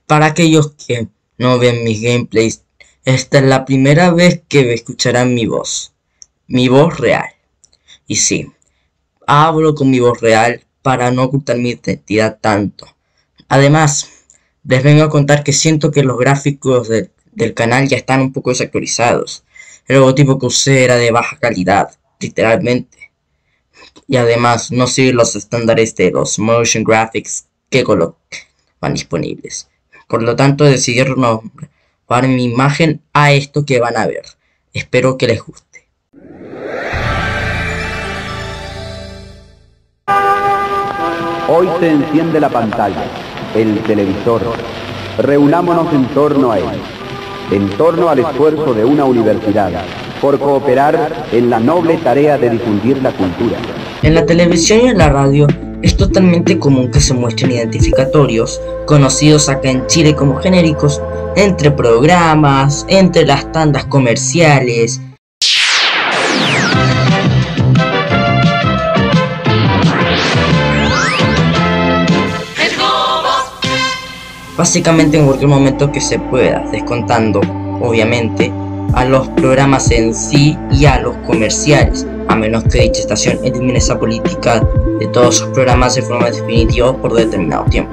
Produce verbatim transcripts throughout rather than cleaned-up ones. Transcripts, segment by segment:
Para aquellos que no ven mis gameplays, esta es la primera vez que escucharán mi voz, mi voz real. Y sí, hablo con mi voz real para no ocultar mi identidad tanto. Además, les vengo a contar que siento que los gráficos de, del canal ya están un poco desactualizados. El logotipo que usé era de baja calidad, literalmente. Y además no sigue los estándares de los motion graphics que colocan disponibles. Por lo tanto decidí renovar mi imagen a esto que van a ver. Espero que les guste. Hoy se enciende la pantalla, el televisor. Reunámonos en torno a él, en torno al esfuerzo de una universidad, por cooperar en la noble tarea de difundir la cultura. En la televisión y en la radio es totalmente común que se muestren identificatorios, conocidos acá en Chile como genéricos, entre programas, entre las tandas comerciales. Básicamente en cualquier momento que se pueda, descontando, obviamente, a los programas en sí y a los comerciales, a menos que dicha estación elimine esa política de todos sus programas de forma definitiva por determinado tiempo.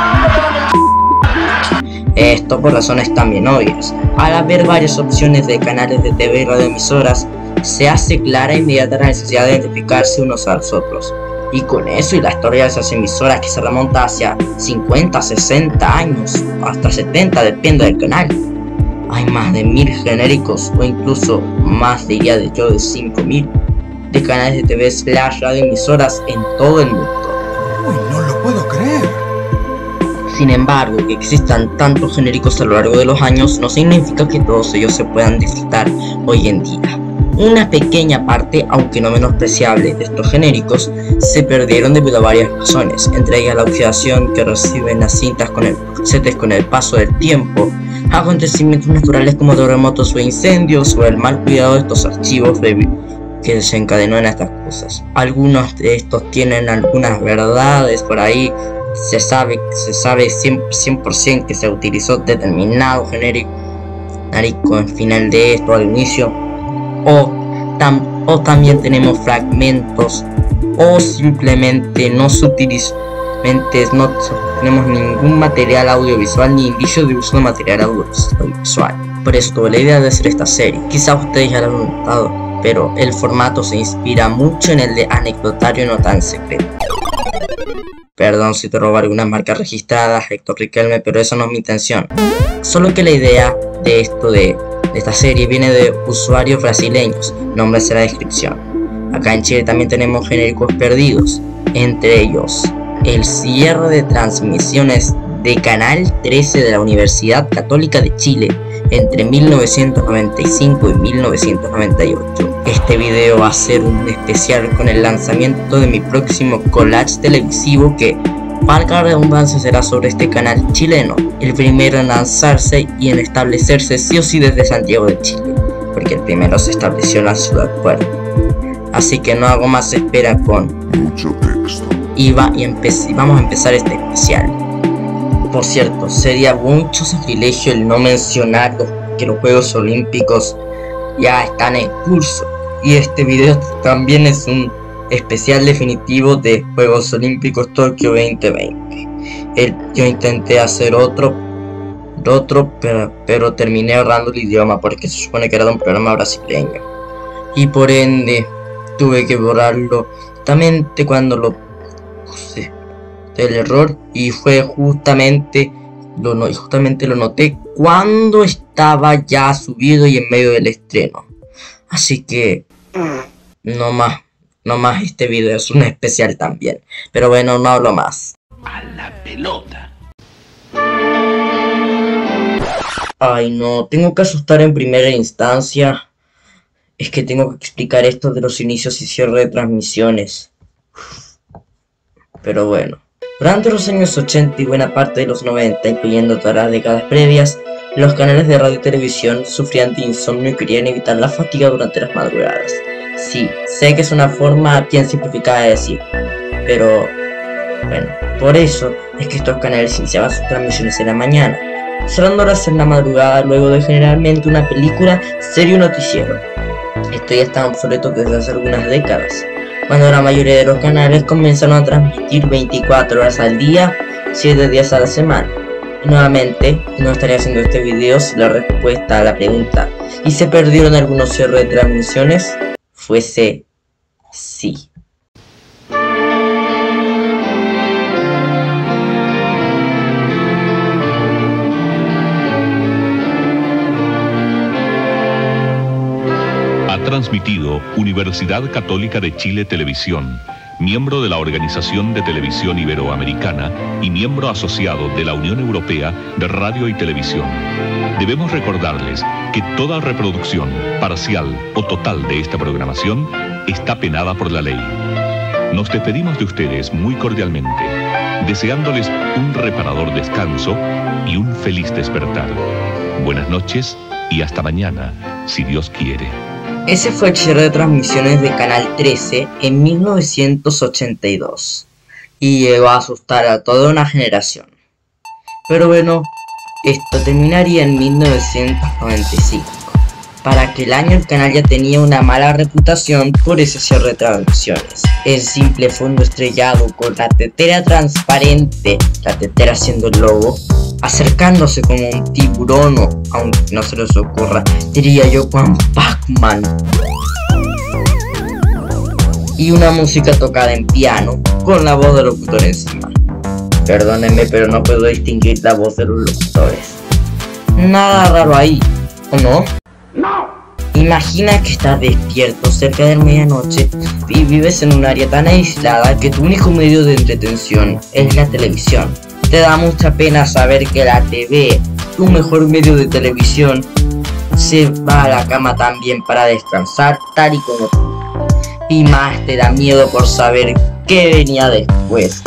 Esto por razones también obvias. Al haber varias opciones de canales de T V y radioemisoras, se hace clara e inmediata la necesidad de identificarse unos a los otros. Y con eso y la historia de esas emisoras que se remonta hacia cincuenta, sesenta años, hasta setenta, depende del canal. Hay más de mil genéricos, o incluso más, diría de yo, de cinco mil, de canales de T V slash radioemisoras en todo el mundo. Uy, no lo puedo creer. Sin embargo, que existan tantos genéricos a lo largo de los años no significa que todos ellos se puedan disfrutar hoy en día. Una pequeña parte, aunque no menospreciable, de estos genéricos se perdieron debido a varias razones, entre ellas la oxidación que reciben las cintas con el cassettes con el paso del tiempo, acontecimientos naturales como terremotos o incendios, o el mal cuidado de estos archivos que desencadenó en estas cosas. Algunos de estos tienen algunas verdades por ahí. Se sabe, se sabe cien por ciento que se utilizó determinado genérico al final de esto, al inicio. O, tam, o también tenemos fragmentos, o simplemente no se utiliza, no tenemos ningún material audiovisual ni indicio de uso de material audiovisual. Por eso tuve la idea de hacer esta serie. Quizás ustedes ya lo han notado, pero el formato se inspira mucho en el de anecdotario no tan secreto. Perdón si te robo algunas marcas registradas, Héctor Riquelme, pero esa no es mi intención. Solo que la idea de esto de de esta serie viene de usuarios brasileños, nombres en la descripción. Acá en Chile también tenemos genéricos perdidos, entre ellos el cierre de transmisiones de Canal trece de la Universidad Católica de Chile entre mil novecientos noventa y cinco y mil novecientos noventa y ocho. Este video va a ser un especial con el lanzamiento de mi próximo collage televisivo que, valga la redundancia, será sobre este canal chileno, el primero en lanzarse y en establecerse sí o sí desde Santiago de Chile, porque el primero se estableció en la ciudad puerto. Así que no hago más espera con mucho texto. Y, va, y, y vamos a empezar este especial. Por cierto, sería mucho sacrilegio el no mencionar que los Juegos Olímpicos ya están en curso, y este video también es un especial definitivo de Juegos Olímpicos Tokio veinte veinte. El, yo intenté hacer otro, otro pero, pero terminé ahorrando el idioma porque se supone que era de un programa brasileño. Y por ende tuve que borrarlo justamente cuando lo puse del error, y fue justamente lo, no, justamente lo noté cuando estaba ya subido y en medio del estreno. Así que no más. No más, este video es un especial también. Pero bueno, no hablo más. A la pelota. Ay no, tengo que asustar en primera instancia. Es que tengo que explicar esto de los inicios y cierre de transmisiones. Pero bueno. Durante los años ochenta y buena parte de los noventa, incluyendo todas las décadas previas, los canales de radio y televisión sufrían de insomnio y querían evitar la fatiga durante las madrugadas. Sí, sé que es una forma bien simplificada de decir, pero bueno, Por eso es que estos canales iniciaban sus transmisiones en la mañana, cerrando horas en la madrugada luego de generalmente una película, serie o noticiero. Esto ya estaba obsoleto desde hace algunas décadas, cuando la mayoría de los canales comenzaron a transmitir veinticuatro horas al día, siete días a la semana. Y nuevamente, no estaría haciendo este video si la respuesta a la pregunta ¿y se perdieron algunos cierres de transmisiones? Fuese sí. Ha transmitido Universidad Católica de Chile Televisión, miembro de la Organización de Televisión Iberoamericana y miembro asociado de la Unión Europea de Radio y Televisión. Debemos recordarles que toda reproducción, parcial o total de esta programación está penada por la ley. Nos despedimos de ustedes muy cordialmente, deseándoles un reparador descanso y un feliz despertar. Buenas noches y hasta mañana, si Dios quiere. Ese fue el cierre de transmisiones de Canal trece en mil novecientos ochenta y dos y llegó a asustar a toda una generación. Pero bueno, esto terminaría en mil novecientos noventa y cinco. Para aquel año el canal ya tenía una mala reputación por ese cierre de transmisiones. El simple fondo estrellado con la tetera transparente, la tetera siendo el logo, acercándose como un tiburón o, aunque no se les ocurra, diría yo Juan Pac-Man. Y una música tocada en piano con la voz del locutor encima. Perdónenme, pero no puedo distinguir la voz de los locutores. Nada raro ahí, ¿o no? Imagina que estás despierto cerca de medianoche y vives en un área tan aislada que tu único medio de entretención es la televisión. Te da mucha pena saber que la T V, tu mejor medio de televisión, se va a la cama también para descansar tal y como tú. Y más te da miedo por saber qué venía después.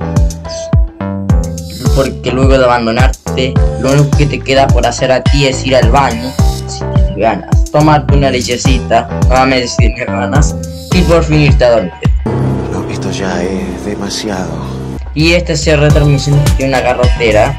Porque luego de abandonarte, lo único que te queda por hacer a ti es ir al baño, si tienes ganas, tomarte una lechecita, nuevamente si tienes ganas, y por fin irte a dormir. No, esto ya es demasiado. Y este cierre de transmisión tiene una garrotera.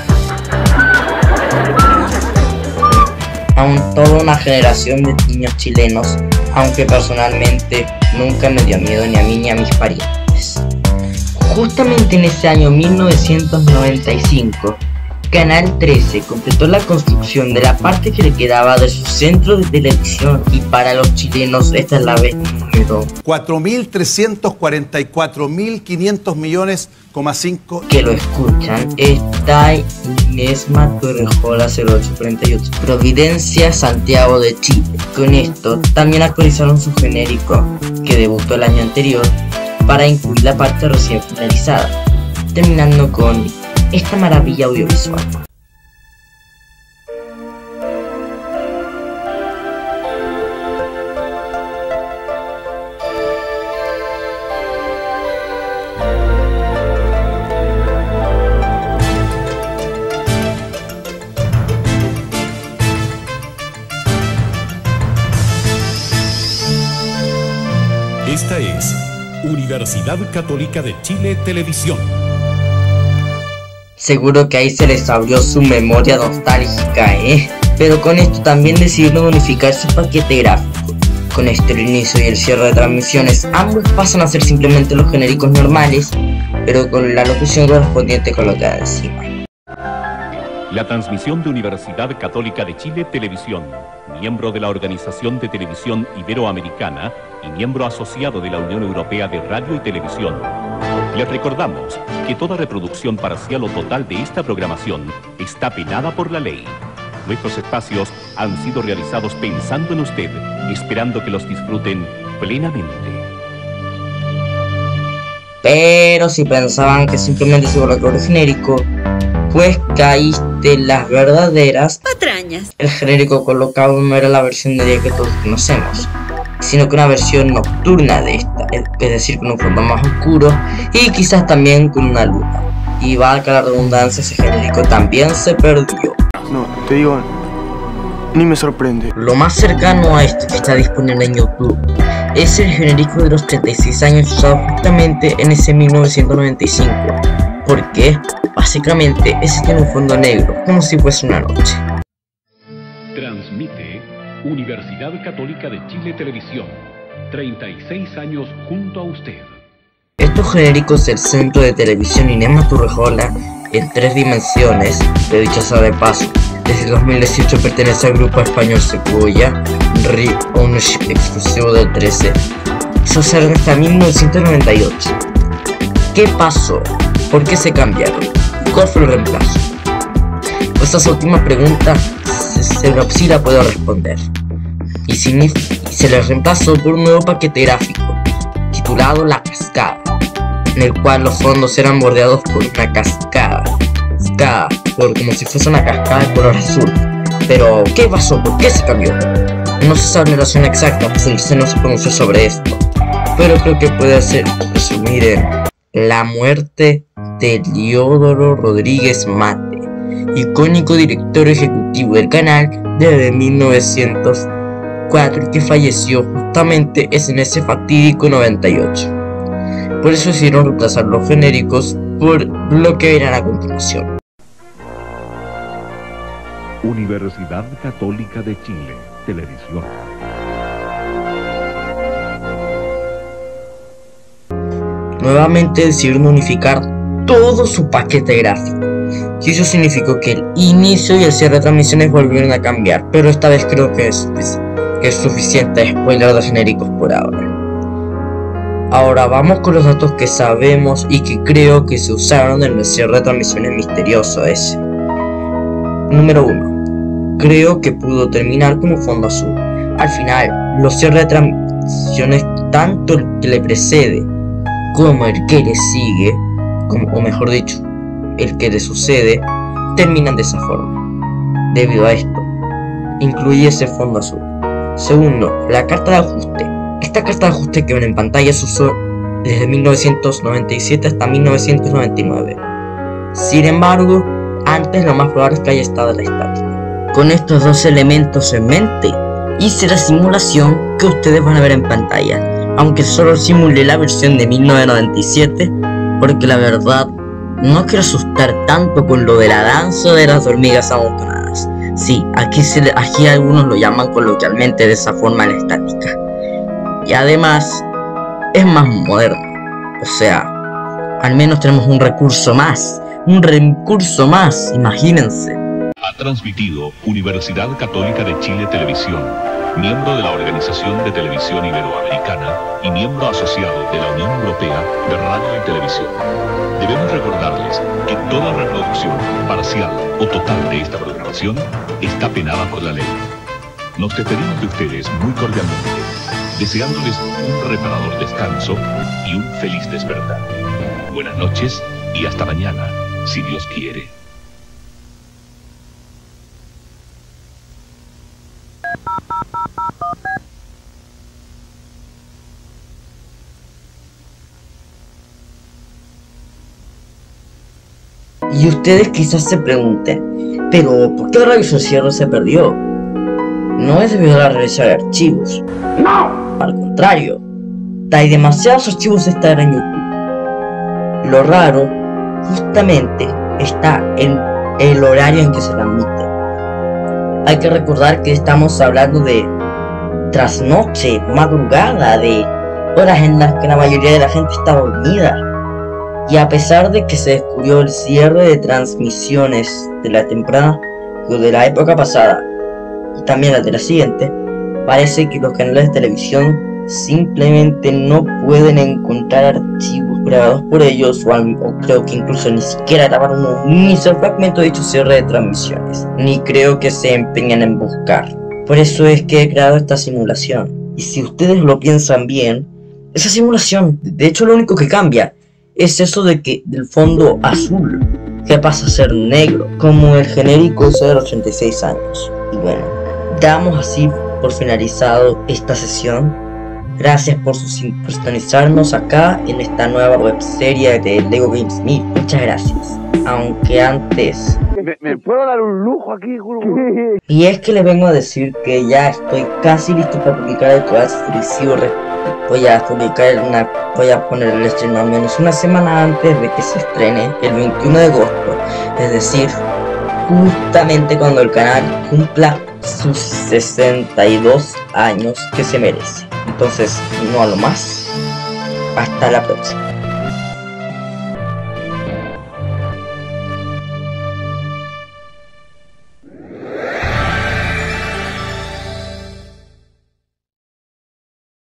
Aún toda una generación de niños chilenos, aunque personalmente nunca me dio miedo ni a mí ni a mis parientes. Justamente en ese año mil novecientos noventa y cinco, Canal trece completó la construcción de la parte que le quedaba de su centro de televisión y para los chilenos esta es la vez número cuatro mil trescientos cuarenta y cuatro mil quinientos millones, cinco. Que lo escuchan. Está Inés Matorrejola cero ocho cuarenta y ocho, Providencia, Santiago de Chile. Con esto también actualizaron su genérico, que debutó el año anterior, para incluir la parte recién finalizada, terminando con esta maravilla audiovisual. Esta es Universidad Católica de Chile Televisión. Seguro que ahí se les abrió su memoria nostálgica, ¿eh? Pero con esto también decidieron unificar su paquete gráfico. Con esto el inicio y el cierre de transmisiones, ambos pasan a ser simplemente los genéricos normales, pero con la locución correspondiente colocada encima. La transmisión de Universidad Católica de Chile Televisión, miembro de la Organización de Televisión Iberoamericana y miembro asociado de la Unión Europea de Radio y Televisión. Les recordamos que toda reproducción parcial o total de esta programación está penada por la ley. Nuestros espacios han sido realizados pensando en usted, esperando que los disfruten plenamente. Pero si pensaban que simplemente se borró el genérico, pues caíste en las verdaderas patrañas. El genérico colocado no era la versión de día que todos conocemos, sino que una versión nocturna de esta, es decir, con un fondo más oscuro y quizás también con una luna. Y valga la redundancia, ese genérico también se perdió. No, te digo, ni me sorprende. Lo más cercano a esto que está disponible en YouTube es el genérico de los treinta y seis años usado justamente en ese mil novecientos noventa y cinco. ¿Por qué? Básicamente ese tiene un fondo negro, como si fuese una noche. Transmite Universidad Católica de Chile Televisión. treinta y seis años junto a usted. Estos genéricos del Centro de Televisión Inés Turrejola en tres dimensiones, de dicho sea de paso, desde el dos mil dieciocho pertenece al grupo español Sequoia, Re-Ownership exclusivo del trece. Se usaron hasta mil novecientos noventa y ocho. ¿Qué pasó? ¿Por qué se cambiaron? ¿Cuál fue el reemplazo? Pues esa última pregunta se, se, sí la puedo responder. Y se les reemplazó por un nuevo paquete gráfico titulado La Cascada, en el cual los fondos eran bordeados por una cascada, cascada por, como si fuese una cascada de color azul. Pero, ¿qué pasó? ¿Por qué se cambió? No se sabe la razón exacta, pues el C no se pronunció sobre esto, pero creo que puede ser resumir en la muerte de Liodoro Rodríguez Mate, icónico director ejecutivo del canal desde mil novecientos cuatro, que falleció justamente es en ese fatídico noventa y ocho. Por eso decidieron reemplazar los genéricos por lo que verán a continuación. Universidad Católica de Chile Televisión. Nuevamente decidieron unificar todo su paquete gráfico, y eso significó que el inicio y el cierre de transmisiones volvieron a cambiar, pero esta vez creo que es, que es suficiente spoiler de genéricos por ahora. Ahora vamos con los datos que sabemos y que creo que se usaron en el cierre de transmisiones misterioso ese. Número uno. Creo que pudo terminar como fondo azul. Al final, los cierres de transmisiones, tanto el que le precede como el que le sigue, como, o mejor dicho, el que le sucede, terminan de esa forma. Debido a esto, incluye ese fondo azul. Segundo, la carta de ajuste. Esta carta de ajuste que ven en pantalla se usó desde mil novecientos noventa y siete hasta mil novecientos noventa y nueve. Sin embargo, antes lo más probable es que haya estado la estática. Con estos dos elementos en mente, hice la simulación que ustedes van a ver en pantalla, aunque solo simulé la versión de mil novecientos noventa y siete, porque la verdad no quiero asustar tanto con lo de la danza de las hormigas amontonadas. Sí, aquí, se, aquí algunos lo llaman coloquialmente de esa forma la estática. Y además, es más moderno. O sea, al menos tenemos un recurso más. Un recurso más, imagínense. Ha transmitido Universidad Católica de Chile Televisión, miembro de la Organización de Televisión Iberoamericana y miembro asociado de la Unión Europea de Radio y Televisión. Debemos recordarles que toda reproducción parcial o total de esta programación está penada por la ley. Nos despedimos de ustedes muy cordialmente, deseándoles un reparador descanso y un feliz despertar. Buenas noches y hasta mañana, si Dios quiere. Y ustedes quizás se pregunten, pero ¿por qué Radio Sociero se perdió? No es debido a la revisión de archivos. No. Al contrario, hay demasiados archivos de estar en YouTube. Lo raro, justamente, está en el horario en que se transmite. Hay que recordar que estamos hablando de trasnoche, madrugada, de horas en las que la mayoría de la gente está dormida. Y a pesar de que se descubrió el cierre de transmisiones de la temporada o de la época pasada y también la de la siguiente, parece que los canales de televisión simplemente no pueden encontrar archivos grabados por ellos, o, al, o creo que incluso ni siquiera grabaron un mini fragmento de dicho cierre de transmisiones, ni creo que se empeñen en buscar. Por eso es que he creado esta simulación, y si ustedes lo piensan bien, esa simulación, de hecho lo único que cambia es eso de que del fondo azul, que pasa a ser negro, como el genérico ese de los treinta y seis años. Y bueno, damos así por finalizado esta sesión. Gracias por sintonizarnos acá en esta nueva webserie de Lego Games Me. Muchas gracias. aunque antes. ¿Me, me puedo dar un lujo aquí, juro? Y es que les vengo a decir que ya estoy casi listo para publicar el Crash Free. Voy a publicar una, voy a poner el estreno al menos una semana antes de que se estrene, el veintiuno de agosto, es decir, justamente cuando el canal cumpla sus sesenta y dos años que se merece. Entonces, no a lo más, hasta la próxima.